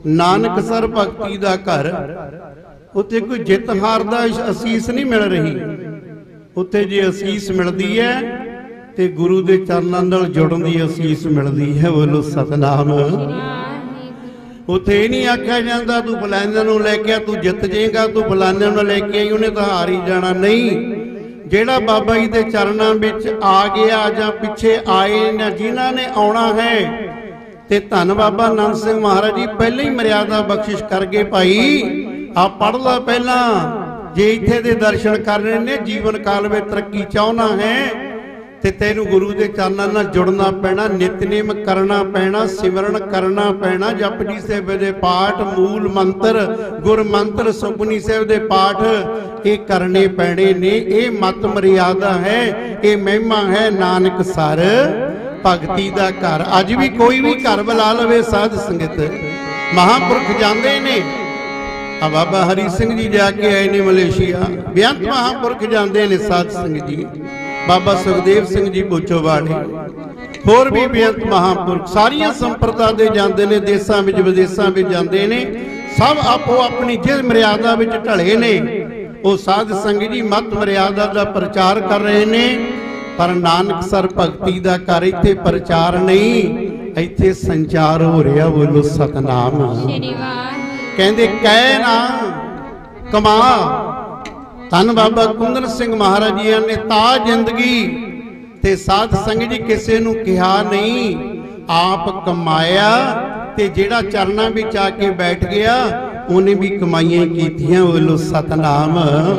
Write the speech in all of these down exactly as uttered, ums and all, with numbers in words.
नानकसर भगती दा घर, उत्थे कोई जित हार दा असीस नहीं मिल रही। उत्थे जे असीस मिलती है तो गुरु के चरणों नाल जुड़न की असीस मिलती है। बोलो सतनाम। उत्थे नहीं आख्या जाता तू फलाने नूं लैके तू जित जाएगा, तू फलाने नूं लैके आई उन्हें तो हार ही जाना। नहीं, जेड़ा बाबा जी के चरणों में आ गया या पिछे आए न जिन्हां ने आना है, ते धन बाबा नंद सिंह महाराज जी पहले ही मर्यादा बख्शिश कर गए। भाई आ पढ़ ला पहला, जे इत्थे दे दर्शन करने ने जीवन काल में तरक्की चाहना है ते तेनू गुरु के चरणों नाल जुड़ना पैना, नितनेम करना पैना, सिमरन करना पैना। जपजी साहिब दे पाठ, मूल मंत्र, गुर मंत्र, सुखमनी साहिब दे पाठ ये करने पैने ने। ये मत मर्यादा है, ये महिमा है नानकसर भगती दा घर। अज भी कोई भी घर बुला लवे साध संगत, महापुरख जाते ने। बाबा हरी सिंह जी जाके आए ने मलेशिया, बेअंत महापुरख जाते ने साध संगत जी। बाबा सुखदेव सिंह जी बोचोवाड़े, होर भी बेअंत महापुरख सारिया संप्रदा दे जाते ने, देशों में विदेशों में जाते ने। सब आपो अपनी जिस मर्यादा में ढले ने, वो साध संगत जी मत मर्यादा का प्रचार कर रहे ने। पर नानकसर भगती का घर इत्थे प्रचार नहीं, इत्थे संचार हो रहा। बोलो सतनाम। कहते कह ना कमा। धन बाबा कुंदन सिंह महाराज जी ने ता जिंदगी ते साध संगत जी किसी नूं कहा नहीं, आप कमाया ते जेड़ा चरणा विच आके बैठ गया उन्हें भी कमाइयां कीतियां। बोलो सतनाम।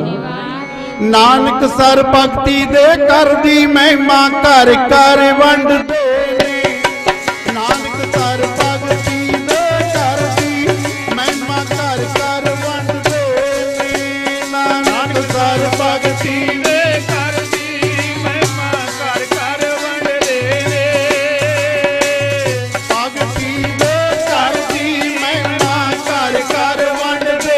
नानकसर भगती दे कर दी महिमा घर घर वंड दे। नानकसर भगती दे कर दी महिमा घर घर वंड दे। नानकसर भगती दे कर दी महिमा घर घर वंड दे। भगती दे कर दी महिमा घर घर वंड दे।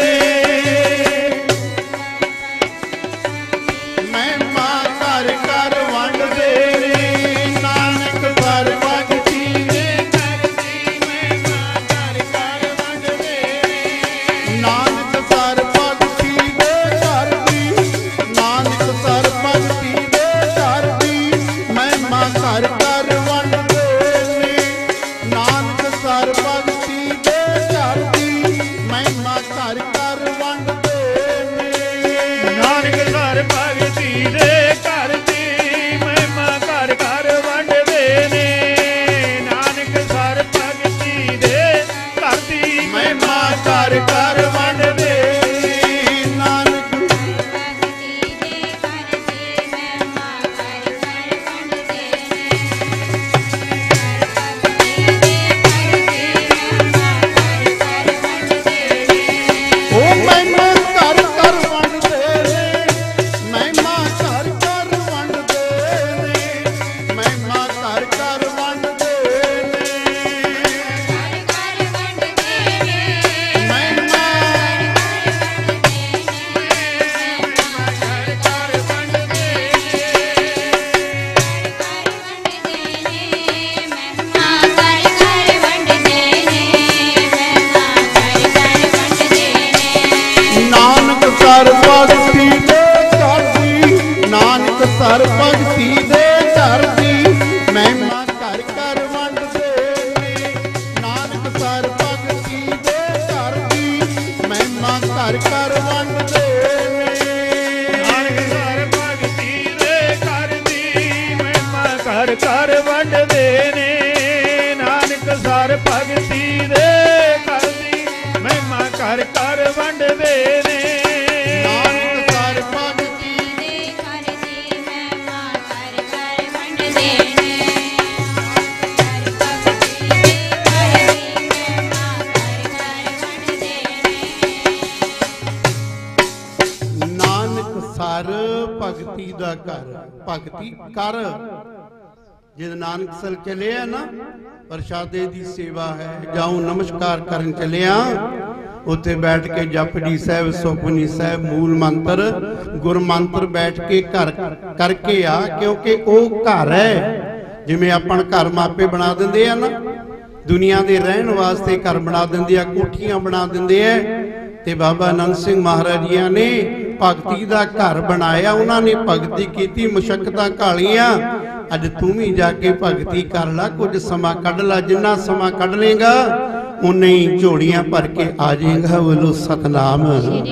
नानकसर भगती दे घर दी महिमा घर घर वंड दे। नानकसर भगती दे घर दी महिमा घर घर वंड दे। नानकसर भगती दे घर दी महिमा घर घर वंड दे ने। नानकसर भगती दे घर दी महिमा घर घर वंड दे ने। भगती दा घर, भगती कर। जिद नानकसर चले ना प्रशादे दी सेवा है, जाऊं नमस्कार करन चले, उत्थे बैठ के जपजी साहब, सुखमनी साहब, मूल मंत्र, गुर मंत्र बैठ के घर करके आ। क्योंकि वो घर है जिमें अपन घर मापे बना देंदे आ ना, दुनिया के रहन वास्ते घर बना देंदे आ, कोठियां बना देंदे है। ते बाबा आनंद सिंह महाराज जी ने भगती का घर बनाया, उन्होंने भगती की, मुशक्कतां घालियां। अज तू भी जाके भगती कर ला, कुछ समा कढ़ ला, जिन्ना समा कढ़ लेगा उन्ने ही झोलियां भर के आ जाएगा। बोलो सतनाम।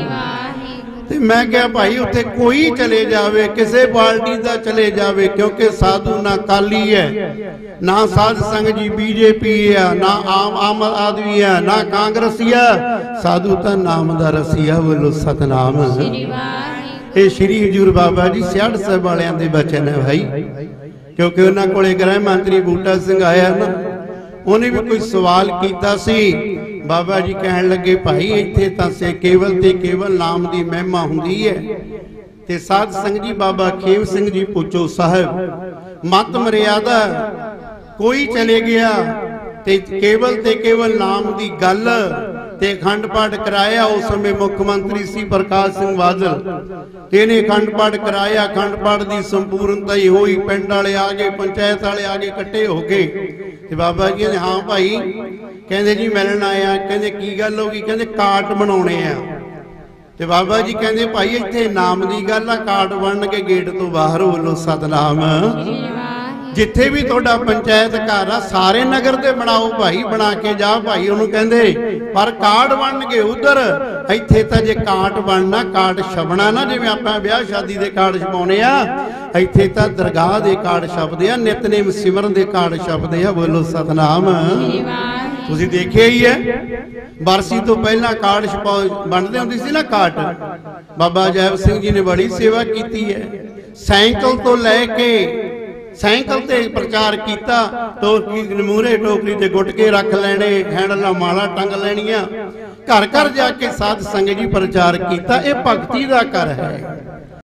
ते मैं क्या भाई उत्थे कोई चले जावे, किसी पार्टी का चले जावे, क्योंकि साधु ना काली है, ना साध संग जी बीजेपी है, ना आम आम आदमी है, ना कांग्रेसी है, साधु तो नाम दा रसिया। बोलो सतनाम। ये श्री हजूर बाबा जी सियाड़ साहब वालियां दे बचन है भाई, क्योंकि उन्होंने कोले गृह मंत्री बूटा सिंह आया ना, उन्हें भी कोई सवाल किया सी। बाबा जी कहन लगे भाई इत्थे तां से केवल ते केवल नाम की महिमा हुंदी है। ते साध संग जी बाबा खेम सिंह जी पुछो साहब मत मर्यादा कोई चले गया ते केवल ते केवल नाम की गल ते अखंड पाठ कराया। उस समय मुख्यमंत्री सी प्रकाश सिंह बादल, इन्हें अखंड पाठ कराया। अखंड पाठ की संपूर्णता ही हुई, पिंड वाले आ गए, पंचायत वाले आ गए, इकट्ठे हो गए। ते बाबा जी ने हाँ भाई कहते जी मिलन आया। कहते की गल होगी? कहते कार्ड बनाने आ। ते बाबा जी कहते भाई इत्थे नाम की गल आ, कार्ड बन के गेट तो बाहर। बोलो सतनाम। जिथे भी तुहाडा पंचायत घर आ सारे नगर दे बनाओ भाई, बना के जा भाई। उन्होंने कहते पर कार्ड बन गए उधर, इत्थे तां जे कार्ड बनना, कार्ड छपना ना, जिवें आपां ब्याह शादी दे कार्ड छपाउने आ, इत्थे तां दरगाह दे कार्ड छपदे आ, नितनेम सिमरन दे कार्ड छपदे आ। बोलो सतनाम। तुसीं देखिया ही है, बरसी तो पहला कार्ड छपा बनते होंदे सी ना कार्ड। बाबा जैब सिंह जी ने बड़ी सेवा की है, साइकिल तो लैके साइकिल ते प्रचार किया, टोकरी मूहरे टोकरी ते गुटके रख लेने, हैंडल माला टंग लैनियां, घर घर जाके साध संगत जी प्रचार किया। यह भगती का घर है।